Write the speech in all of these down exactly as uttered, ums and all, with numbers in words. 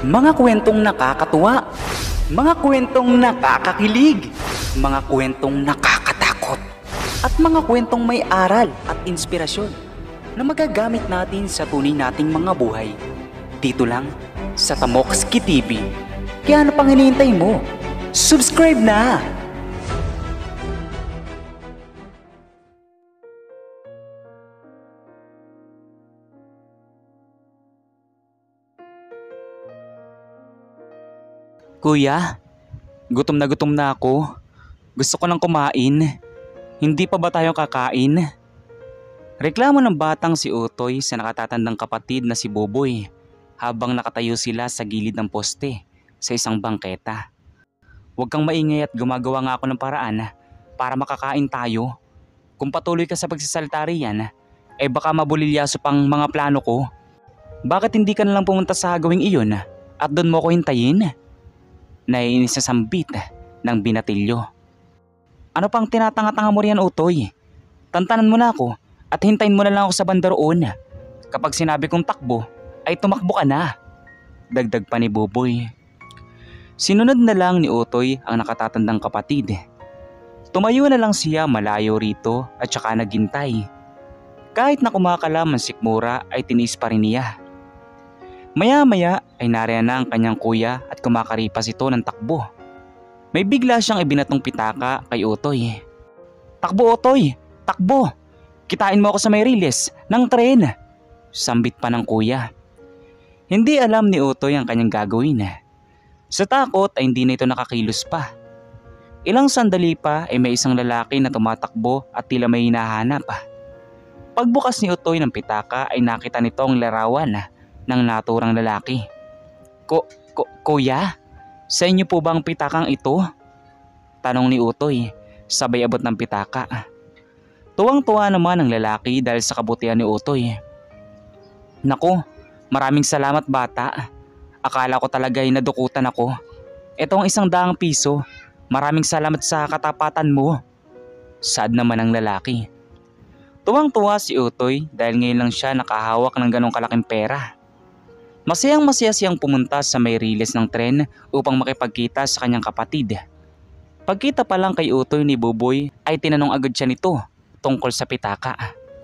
Mga kwentong nakakatuwa, mga kwentong nakakakilig, mga kwentong nakakatakot, at mga kwentong may aral at inspirasyon na magagamit natin sa tunay nating mga buhay. Dito lang sa Tamokski T V. Kaya ano pang hinihintay mo? Subscribe na! Kuya, gutom na gutom na ako. Gusto ko nang kumain. Hindi pa ba tayo kakain? Reklamo ng batang si Utoy sa nakatatandang kapatid na si Boboy habang nakatayo sila sa gilid ng poste sa isang bangketa. Huwag kang maingay at gumagawa nga ako ng paraan para makakain tayo. Kung patuloy ka sa pagsasalita riyan, eh baka mabulilyaso pang mga plano ko. Bakit hindi ka nalang pumunta sa gawing iyon at doon mo ko hintayin? Naiinis na sambit ng binatilyo. Ano pang tinatanga-tanga mo riyan, Utoy? Tantanan mo na ako at hintayin mo na lang ako sa banda roon. Kapag sinabi kong takbo, ay tumakbo ka na. Dagdag pa ni Boboy. Sinunod na lang ni Utoy ang nakatatandang kapatid. Tumayo na lang siya malayo rito at saka naghintay. Kahit na kumakalam ang sikmura ay tinis pa rin niya. Maya-maya ay nariyan na ang kanyang kuya at kumakaripas ito ng takbo. May bigla siyang ibinatong pitaka kay Utoy. Takbo, Utoy! Takbo! Kitain mo ako sa may riles ng tren! Sambit pa ng kuya. Hindi alam ni Utoy ang kanyang gagawin. Sa takot ay hindi na ito nakakilos pa. Ilang sandali pa ay may isang lalaki na tumatakbo at tila may hinahanap. Pagbukas ni Utoy ng pitaka ay nakita nito ang larawan ng naturang lalaki. Ko, ko, kuya? Sa inyo po ba ang pitakang ito? Tanong ni Utoy, sabay abot ng pitaka. Tuwang-tuwa naman ang lalaki dahil sa kabutihan ni Utoy. Naku, maraming salamat bata. Akala ko talaga ay nadukutan ako. Ito ang isang daang piso. Maraming salamat sa katapatan mo. Sad naman ang lalaki. Tuwang-tuwa si Utoy dahil ngayon lang siya nakahawak ng ganong kalaking pera. Masayang masaya siyang pumunta sa may riles ng tren upang makipagkita sa kanyang kapatid. Pagkita pa lang kay Utoy ni Boboy ay tinanong agad siya nito tungkol sa pitaka.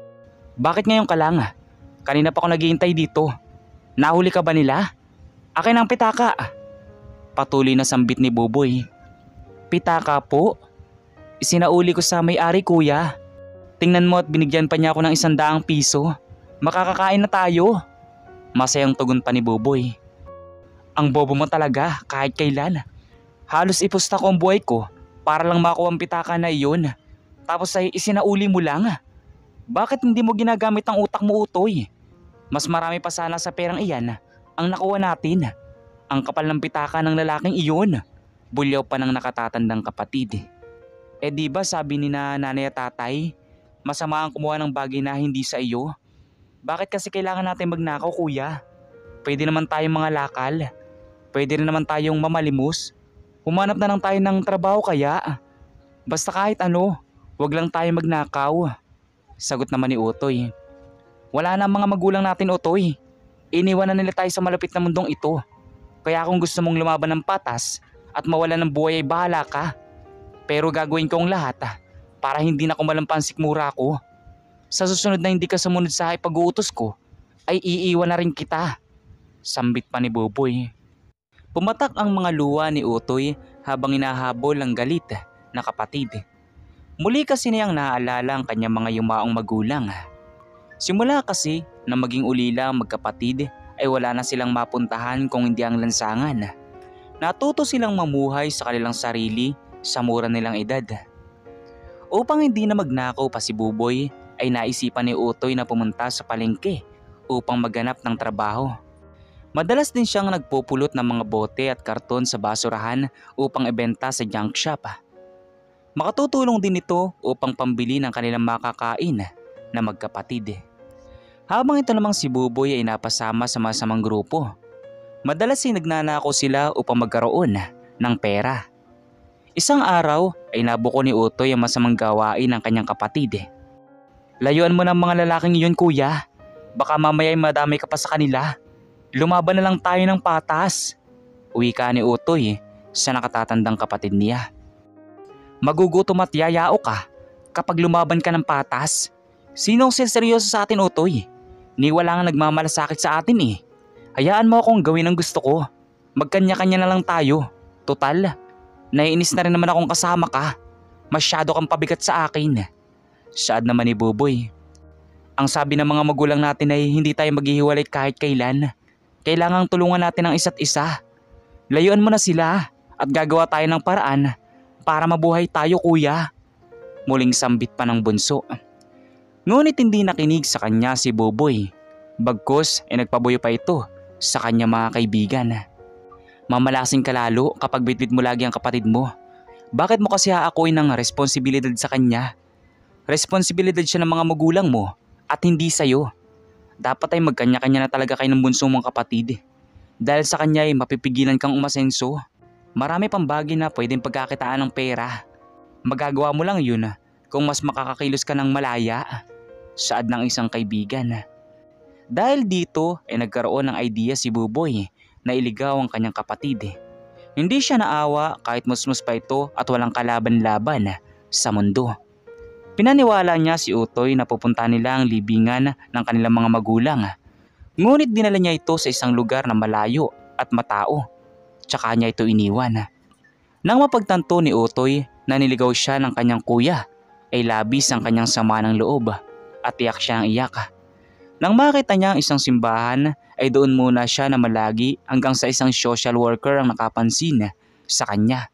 Bakit ngayon ka lang? Kanina pa ako naghihintay dito. Nahuli ka ba nila? Akin ang pitaka. Patuloy na sambit ni Boboy. Pitaka po? Isinauli ko sa may-ari, kuya. Tingnan mo at binigyan pa niya ako ng isang daang piso. Makakakain na tayo. Masayang tugon pa ni Boboy. Ang bobo mo talaga kahit kailan. Halos ipusta ko ang buhay ko para lang makuha ang pitaka na iyon. Tapos ay isinauli mo lang. Bakit hindi mo ginagamit ang utak mo, Utoy? Mas marami pa sana sa perang iyan ang nakuha natin. Ang kapal ng pitaka ng lalaking iyon. Bulyaw pa ng nakatatandang kapatid. Eh di ba sabi ni na nanay at tatay, masama ang kumuha ng bagay na hindi sa iyo? Bakit kasi kailangan natin magnakaw, kuya? Pwede naman tayong mga lakal. Pwede rin naman tayong mamalimos. Humanap na lang tayo ng trabaho kaya. Basta kahit ano, wag lang tayo magnakaw. Sagot naman ni Utoy. Wala na ang mga magulang natin, Utoy. Iniwan na nila tayo sa malapit na mundong ito. Kaya kung gusto mong lumaban ng patas at mawala ng buhay ay bahala ka. Pero gagawin ko ang lahat para hindi na kumalampan sikmura ko. Sa susunod na hindi ka sumunod sa ipag-uutos ko, ay iiwan na rin kita. Sambit pa ni Boboy. Pumatak ang mga luha ni Utoy habang inahabol ang galit na kapatid. Muli kasi niyang naaalala ang kanyang mga yumaong magulang. Simula kasi na maging ulila ang magkapatid ay wala na silang mapuntahan kung hindi ang lansangan. Natuto silang mamuhay sa kanilang sarili sa mura nilang edad. Upang hindi na magnakaw pa si Boboy, ay naisipan ni Utoy na pumunta sa palengke upang maghanap ng trabaho. Madalas din siyang nagpupulot ng mga bote at karton sa basurahan upang ibenta sa junk shop. Makatutulong din ito upang pambili ng kanilang makakain na magkapatid. Habang ito namang si Boboy ay napasama sa masamang grupo, madalas ay nagnanakaw sila upang magkaroon ng pera. Isang araw ay nabuko ni Utoy ang masamang gawain ng kanyang kapatid. Layuan mo ng mga lalaking iyon, kuya. Baka mamaya ay madamay ka pa sa kanila. Lumaban na lang tayo ng patas. Wika ni Utoy sa nakatatandang kapatid niya. Magugutom at yayao ka kapag lumaban ka ng patas. Sinong seryoso sa atin, Utoy? Ni wala nga nagmamalasakit sa atin eh. Hayaan mo akong gawin ang gusto ko. Magkanya-kanya na lang tayo. Total, naiinis na rin naman akong kasama ka. Masyado kang pabigat sa akin. Saad naman ni Buboy. Ang sabi ng mga magulang natin ay hindi tayo maghihiwalay kahit kailan. Kailangang tulungan natin ang isa't isa. Layuan mo na sila at gagawa tayo ng paraan para mabuhay tayo, kuya. Muling sambit pa ng bunso. Ngunit hindi nakinig sa kanya si Buboy. Bagkus ay nagpabuyo pa ito sa kanya mga kaibigan. Mamalasing ka lalo kapag bitbit mo lagi ang kapatid mo. Bakit mo kasi haakuin ng responsibilidad sa kanya? Responsibilidad siya ng mga magulang mo at hindi sa'yo. Dapat ay magkanya-kanya na talaga kayo ng bunso mong kapatid. Dahil sa kanya ay mapipigilan kang umasenso. Marami pang bagay na pwedeng pagkakitaan ng pera. Magagawa mo lang yun kung mas makakakilos ka ng malaya. Saad ng isang kaibigan. Dahil dito ay nagkaroon ng idea si Buboy na iligaw ang kanyang kapatid. Hindi siya naawa kahit musmus pa ito at walang kalaban-laban sa mundo. Pinaniwala niya si Utoy na pupunta nila ang libingan ng kanilang mga magulang. Ngunit dinala niya ito sa isang lugar na malayo at matao. Tsaka niya ito iniwan. Nang mapagtanto ni Utoy na niligaw siya ng kanyang kuya, ay labis ang kanyang sama ng loob at iyak siya ng iyak. Nang makita niya ang isang simbahan, ay doon muna siya na malagi hanggang sa isang social worker ang nakapansin sa kanya.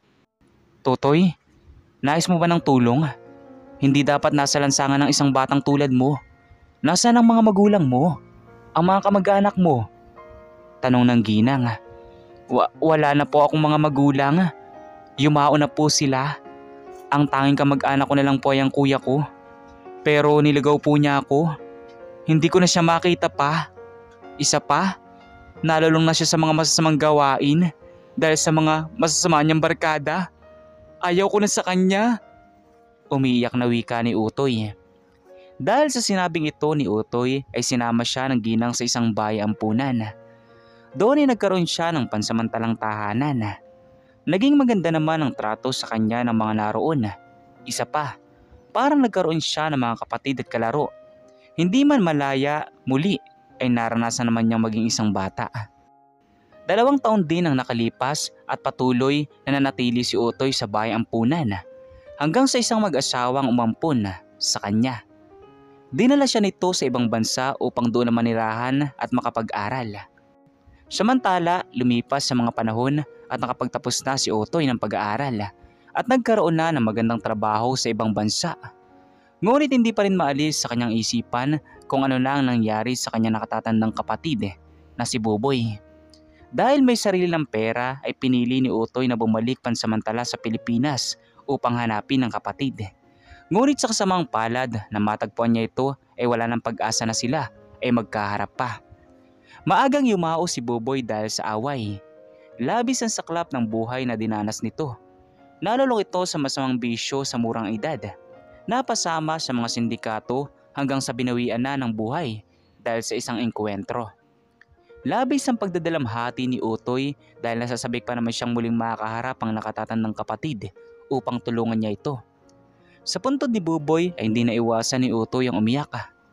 Totoy, nais mo ba ng tulong? Hindi dapat nasa lansangan ng isang batang tulad mo. Nasaan ang mga magulang mo? Ang mga kamag-anak mo? Tanong ng ginang. Wa- wala na po akong mga magulang. Yumao na po sila. Ang tanging kamag-anak ko na lang po ay ang kuya ko. Pero niligaw po niya ako. Hindi ko na siya makita pa. Isa pa, nalalong na siya sa mga masasamang gawain dahil sa mga masasama niyang barkada. Ayaw ko na sa kanya. Umiiyak na wika ni Utoy. Dahil sa sinabing ito ni Utoy ay sinama siya ng ginang sa isang bahay ampunan. Doon ay nagkaroon siya ng pansamantalang tahanan. Naging maganda naman ang trato sa kanya ng mga naroon. Isa pa, parang nagkaroon siya ng mga kapatid at kalaro. Hindi man malaya, muli ay naranasan naman niyang maging isang bata. Dalawang taon din ang nakalipas at patuloy na nanatili si Utoy sa bahay ampunan hanggang sa isang mag-asawang umampun sa kanya. Dinala siya nito sa ibang bansa upang doon na manirahan at makapag-aral. Samantala, lumipas sa mga panahon at nakapagtapos na si Utoy ng pag-aaral at nagkaroon na ng magandang trabaho sa ibang bansa. Ngunit hindi pa rin maalis sa kanyang isipan kung ano na ang nangyari sa kanyang nakatatandang kapatid na si Buboy. Dahil may sarili ng pera ay pinili ni Utoy na bumalik pansamantala sa Pilipinas upang hanapin ang kapatid. Ngunit sa kasamang palad na matagpuan niya ito ay wala ng pag-asa na sila ay magkaharap pa. Maagang yumao si Buboy dahil sa away. Labis ang saklap ng buhay na dinanas nito. Nalulong ito sa masamang bisyo sa murang edad. Napasama sa mga sindikato hanggang sa binawian na ng buhay dahil sa isang engkwentro. Labis ang pagdadalamhati ni Utoy dahil nasasabik pa naman siyang muling makaharap ang nakatatandang kapatid upang tulungan niya ito. Sa puntod ni Buboy ay hindi naiwasan ni Utoy ang umiyak.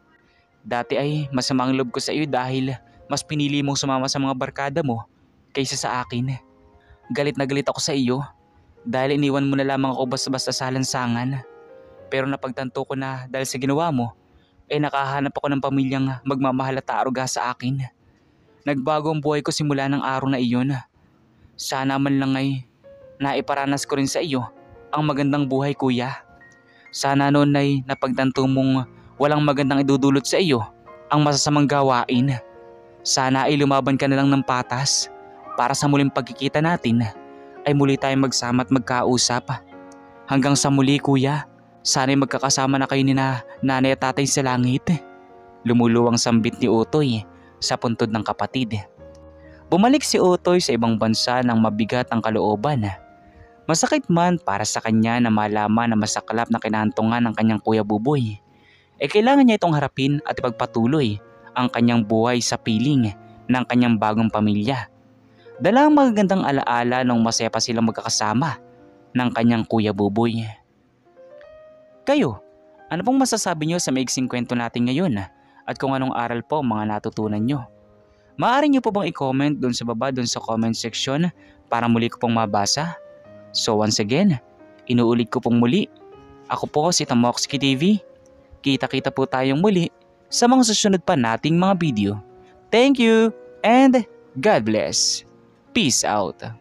Dati ay masamang loob ko sa iyo dahil mas pinili mong sumama sa mga barkada mo kaysa sa akin. Galit na galit ako sa iyo dahil iniwan mo na lamang ako basta-basta sa lansangan. Pero napagtanto ko na dahil sa ginawa mo ay nakahanap ako ng pamilyang magmamahal at aaruga sa akin. Nagbago ang buhay ko simula ng araw na iyon. Sana man lang ay naiparanas ko rin sa iyo ang magandang buhay, kuya. Sana noon ay napagtanto mong walang magandang idudulot sa iyo ang masasamang gawain. Sana ay lumaban ka na lang ng patas para sa muling pagkikita natin ay muli tayong magsama at magkausap. Hanggang sa muli, kuya, sana'y magkakasama na kayo ni na nanay at tatay sa langit. Lumuluwang sambit ni Utoy sa puntod ng kapatid. Bumalik si Utoy sa ibang bansa nang mabigat ang kalooban. Masakit man para sa kanya na malaman na masaklap na kinahantungan ng kanyang kuya Buboy, eh kailangan niya itong harapin at ipagpatuloy ang kanyang buhay sa piling ng kanyang bagong pamilya. Dala ang magagandang alaala nung masaya pa silang magkakasama ng kanyang Kuya Buboy. Kayo, ano pong masasabi nyo sa maiksing kwento natin ngayon at kung anong aral po ang mga natutunan nyo? Maaari nyo po bang i-comment dun sa baba dun sa comment section para muli ko pong mabasa? So once again, inuulit ko pong muli, ako po si Tamoxki T V. Kita-kita po tayong muli sa mga susunod pa nating mga video. Thank you and God bless. Peace out.